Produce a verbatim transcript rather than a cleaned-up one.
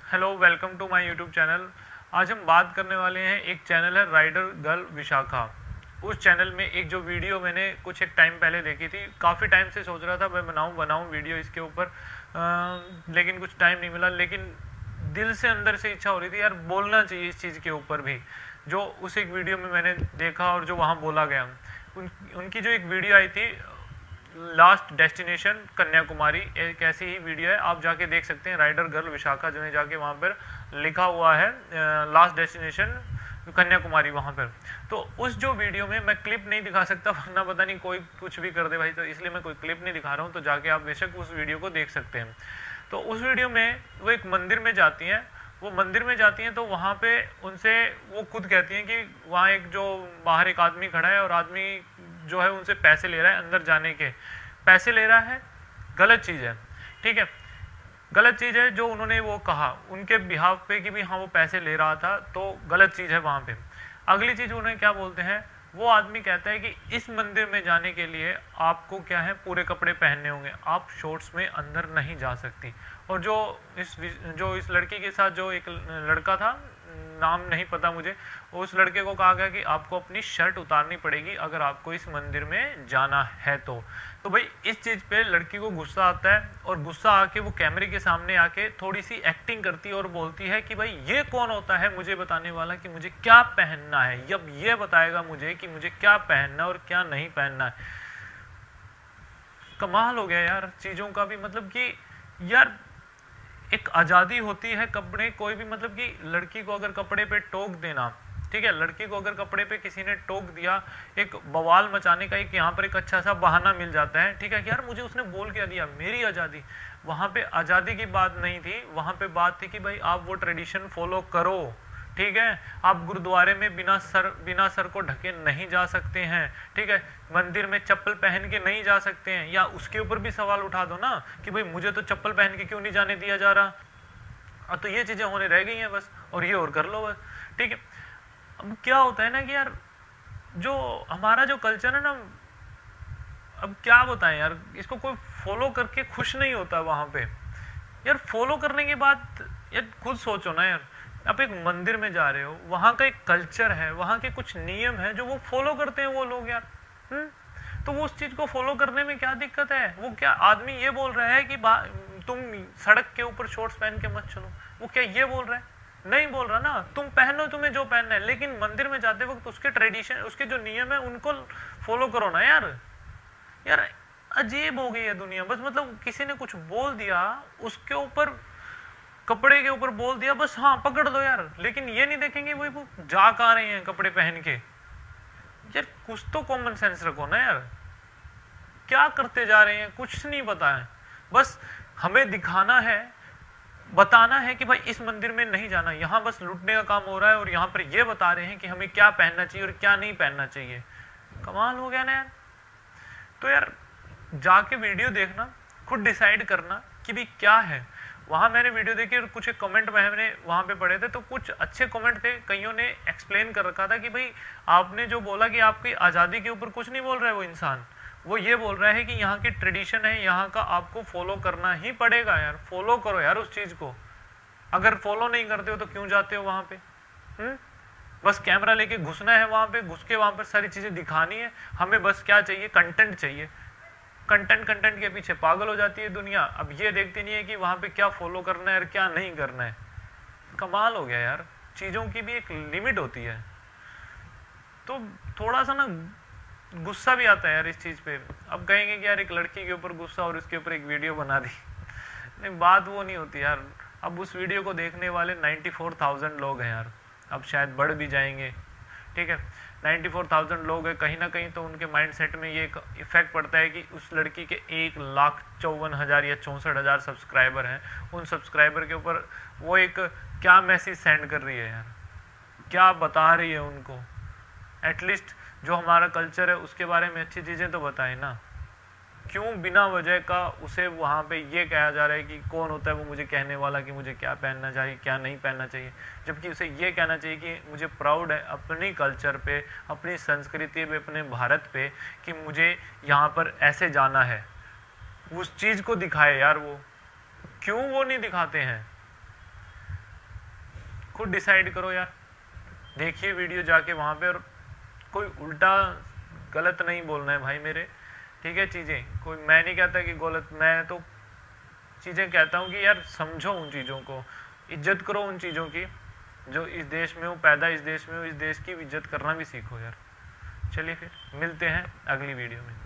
Hello, welcome to my YouTube channel. आज हम बात करने वाले हैं, एक चैनल है राइडर गर्ल विशाखा। उस चैनल में एक जो वीडियो मैंने कुछ एक टाइम पहले देखी थी, काफ़ी टाइम से सोच रहा था मैं बनाऊं बनाऊं वीडियो इसके ऊपर, लेकिन कुछ टाइम नहीं मिला। लेकिन दिल से अंदर से इच्छा हो रही थी यार, बोलना चाहिए इस चीज़ के ऊपर भी, जो उस एक वीडियो में मैंने देखा और जो वहाँ बोला गया। उन, उनकी जो एक वीडियो आई थी, लास्ट डेस्टिनेशन कन्याकुमारी, एक ऐसी ही वीडियो है, आप जाके देख सकते हैं। राइडर गर्ल विशाखा जो है, जाके वहाँ पर लिखा हुआ है लास्ट डेस्टिनेशन कन्याकुमारी वहाँ पर। तो उस जो वीडियो में मैं क्लिप नहीं दिखा सकता, वरना पता नहीं कोई कुछ भी कर दे भाई, तो इसलिए मैं कोई क्लिप नहीं दिखा रहा हूँ। तो जाके आप बेशक उस वीडियो को देख सकते हैं। तो उस वीडियो में वो एक मंदिर में जाती हैं, वो मंदिर में जाती हैं तो वहाँ पे उनसे वो खुद कहती हैं कि वहाँ एक जो बाहर एक आदमी खड़ा है और आदमी जो है उनसे पैसे ले रहा है, अंदर जाने के पैसे ले रहा है। गलत चीज़ है, ठीक है, गलत चीज़ है जो उन्होंने वो कहा उनके बिहाफ पे कि भी हाँ वो पैसे ले रहा था, तो गलत चीज़ है वहाँ पे। अगली चीज़ उन्हें क्या बोलते हैं, वो आदमी कहता है कि इस मंदिर में जाने के लिए आपको क्या है, पूरे कपड़े पहनने होंगे, आप शॉर्ट्स में अंदर नहीं जा सकती। और जो इस जो इस लड़की के साथ जो एक लड़का था, नाम नहीं पता मुझे, उस लड़के को कहा गया कि आपको अपनी शर्ट उतारनी पड़ेगी अगर आपको इस मंदिर में जाना है तो। तो भाई इस चीज़ पे लड़की को गुस्सा आता है, और गुस्सा आके वो कैमरे के सामने आके थोड़ी सी एक्टिंग करती है और बोलती है कि भाई ये कौन होता है मुझे बताने वाला कि मुझे क्या पहनना है, जब ये बताएगा मुझे कि मुझे क्या पहनना है और क्या नहीं पहनना है। कमाल हो गया यार चीज़ों का भी, मतलब कि यार एक आज़ादी होती है कपड़े, कोई भी मतलब कि लड़की को अगर कपड़े पे टोक देना, ठीक है, लड़की को अगर कपड़े पे किसी ने टोक दिया, एक बवाल मचाने का एक यहाँ पर एक अच्छा सा बहाना मिल जाता है, ठीक है, कि यार मुझे उसने बोल क्या दिया, मेरी आज़ादी। वहाँ पे आज़ादी की बात नहीं थी, वहाँ पे बात थी कि भाई आप वो ट्रेडिशन फॉलो करो, ठीक है। आप गुरुद्वारे में बिना सर बिना सर को ढके नहीं जा सकते हैं, ठीक है, मंदिर में चप्पल पहन के नहीं जा सकते हैं, या उसके ऊपर भी सवाल उठा दो ना कि भाई मुझे तो चप्पल पहन के क्यों नहीं जाने दिया जा रहा। अब तो ये चीजें होने रह गई हैं बस, और ये और कर लो बस, ठीक है। अब क्या होता है ना कि यार जो हमारा जो कल्चर है ना, अब क्या बताएं यार, इसको कोई फॉलो करके खुश नहीं होता वहां पे। यार फॉलो करने के बाद यार खुद सोचो ना यार, आप एक मंदिर में जा रहे हो, वहां का एक कल्चर है, वहां के कुछ नियम है जो वो फॉलो करते हैं वो लोग यार। हम्म तो वो उस चीज को फॉलो करने में क्या दिक्कत है। वो क्या आदमी ये बोल रहा है कि तुम सड़क के ऊपर शॉर्ट्स पहन के मत चलो, वो क्या ये बोल रहा है? नहीं बोल रहा ना, तुम पहनो तुम्हें जो पहनना है, लेकिन मंदिर में जाते वक्त उसके ट्रेडिशन, उसके जो नियम है उनको फॉलो करो ना यार। यार अजीब हो गई है दुनिया, बस मतलब किसी ने कुछ बोल दिया, उसके ऊपर कपड़े के ऊपर बोल दिया, बस हाँ पकड़ दो यार, लेकिन ये नहीं देखेंगे वही वो जा कहाँ रहे हैं कपड़े पहन के। यार कुछ तो कॉमन सेंस रखो ना यार, क्या करते जा रहे हैं, कुछ नहीं पता है, बस हमें दिखाना है, बताना है कि भाई इस मंदिर में नहीं जाना, यहाँ बस लूटने का काम हो रहा है, और यहाँ पर ये बता रहे हैं कि हमें क्या पहनना चाहिए और क्या नहीं पहनना चाहिए। कमाल हो गया ना यार। तो यार जाके वीडियो देखना, खुद डिसाइड करना कि भाई क्या है। वहां मैंने वीडियो देखी और कुछ कमेंट मैंने वहां पे पढ़े थे, तो कुछ अच्छे कमेंट थे, कईयों ने एक्सप्लेन कर रखा था कि भाई आपने जो बोला कि आपकी आज़ादी के ऊपर कुछ नहीं बोल रहा है वो इंसान, वो ये बोल रहा है कि यहाँ की ट्रेडिशन है, यहाँ का आपको फॉलो करना ही पड़ेगा यार, फॉलो करो यार उस चीज़ को। अगर फॉलो नहीं करते हो तो क्यों जाते हो वहां पे? हम्म बस कैमरा लेके घुसना है वहां पे, घुस के वहां पर सारी चीजें दिखानी है हमें, बस क्या चाहिए, कंटेंट चाहिए। कंटेंट कंटेंट के पीछे पागल हो जाती है दुनिया, अब ये देखती नहीं है कि वहां पे क्या फॉलो करना है और क्या नहीं करना है। कमाल हो गया यार, चीजों की भी एक लिमिट होती है। तो थोड़ा सा ना गुस्सा भी आता है यार इस चीज पे। अब कहेंगे कि यार एक लड़की के ऊपर गुस्सा और उसके ऊपर एक वीडियो बना दी, नहीं बात वो नहीं होती यार। अब उस वीडियो को देखने वाले नाइन्टी फोर थाउजेंड लोग हैं यार, अब शायद बढ़ भी जाएंगे, ठीक है, नाइन्टी फोर थाउजेंड लोग हैं। कहीं ना कहीं तो उनके माइंड सेट में ये एक इफेक्ट पड़ता है कि उस लड़की के एक लाख चौवन हजार या चौंसठ हजार सब्सक्राइबर हैं, उन सब्सक्राइबर के ऊपर वो एक क्या मैसेज सेंड कर रही है यार, क्या बता रही है उनको। एटलीस्ट जो हमारा कल्चर है उसके बारे में अच्छी चीज़ें तो बताए ना, क्यों बिना वजह का उसे वहाँ पे ये कहा जा रहा है कि कौन होता है वो मुझे कहने वाला कि मुझे क्या पहनना चाहिए क्या नहीं पहनना चाहिए, जबकि उसे ये कहना चाहिए कि मुझे प्राउड है अपनी कल्चर पे, अपनी संस्कृति पे, अपने भारत पे, कि मुझे यहाँ पर ऐसे जाना है। उस चीज़ को दिखाए यार, वो क्यों वो नहीं दिखाते हैं? खुद डिसाइड करो यार, देखिए वीडियो जाके वहाँ पे, और कोई उल्टा गलत नहीं बोलना है भाई मेरे, ठीक है। चीज़ें कोई, मैं नहीं कहता कि गलत, मैं तो चीज़ें कहता हूँ कि यार समझो उन चीज़ों को, इज्जत करो उन चीज़ों की जो इस देश में हो, पैदा इस देश में हो, इस देश की इज्जत करना भी सीखो यार। चलिए फिर मिलते हैं अगली वीडियो में।